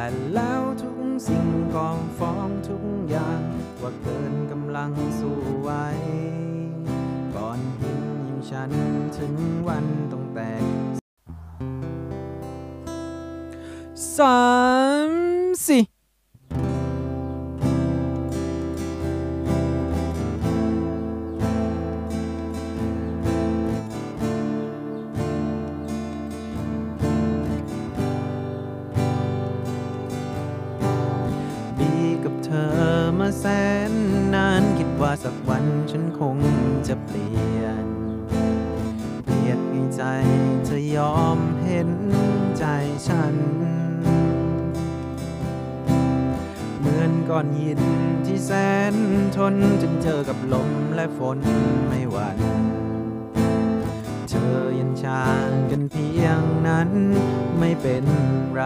แล้วทุกสิ่งก็ฟ้องทุกอย่างว่าเกินกำลังสู้ไหวก่อนหินอย่างฉันถึงวันต้องแตก3 4กับเธอมาแสนนานคิดว่าสักวันฉันคงจะเปลี่ยนให้ใจเธอยอมเห็นใจฉันเหมือนก้อนหินที่แสนทนจนเจอกับลมและฝนไม่หวั่นเธอยันชากันเพียงนั้นไม่เป็นไร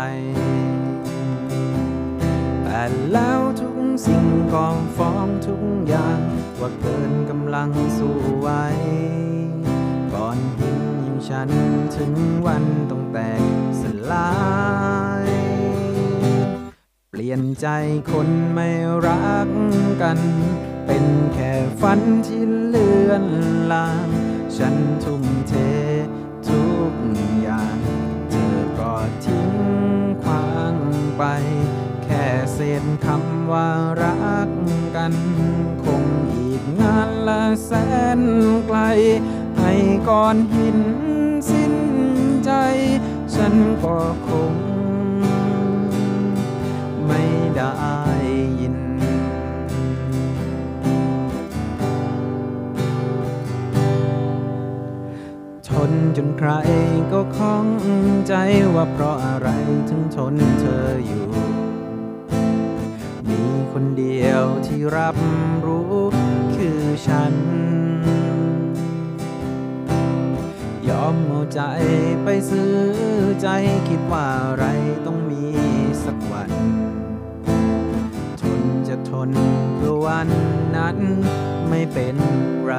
แต่แล้วทุกสิ่งก็ฟ้องทุกอย่างว่าเกินกำลังสู้ไหวก่อนหินอย่างฉันถึงวันต้องแตกสลายเปลี่ยนใจคนไม่รักกันเป็นแค่ฝันที่เลือนลางฉันทุ่มเททุกอย่างเธอก็ทิ้งขวางไปแค่เศษคำว่ารักกันคงอีกนานและแสนไกลให้ก้อนหินสิ้นใจฉันก็คงไม่ได้ยินทนจนใครก็ข้องใจว่าเพราะอะไรถึงทนเธออยู่มีคนเดียวที่รับรู้คือฉันยอมเอาใจไปซื้อใจคิดว่าอะไรต้องมีสักวันทนจะทนเพื่อวันนั้นไม่เป็นไร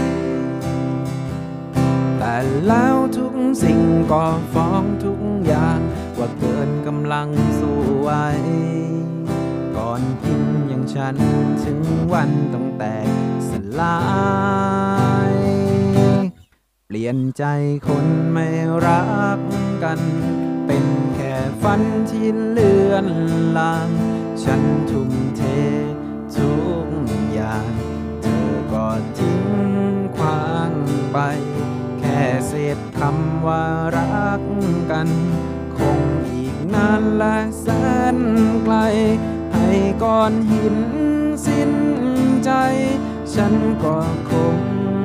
แต่แล้วทุกสิ่งก็ฟ้องทุกอย่างว่าเกินกำลังสู้ไหวก่อนหินอย่างฉันถึงวันต้องแตกสลายเปลี่ยนใจคนไม่รักกันเป็นแค่ฝันที่เลือนลางฉันทุ่มเททุกอย่างเธอก็ทิ้งขวางไปแค่เศษคำว่ารักกันคงอีกนานและแสนไกลให้ก้อนหินสิ้นใจฉันก็คง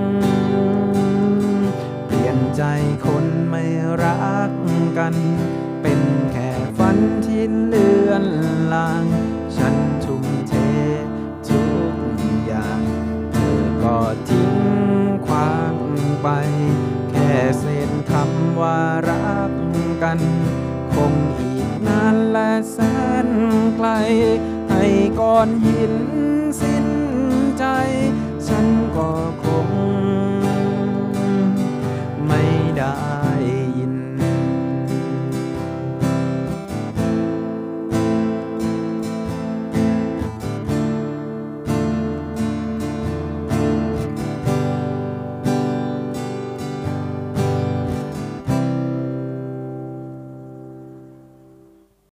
เปลี่ยนใจคนไม่รักกันเป็นแค่ฝันที่เลือนลางฉันทุ่มเททุกอย่างเธอก็ทิ้งขวางไปแค่เศษคำว่ารักกันคงอีกนานและแสนไกลให้ก้อนหินสิ้นใจฉันก็คง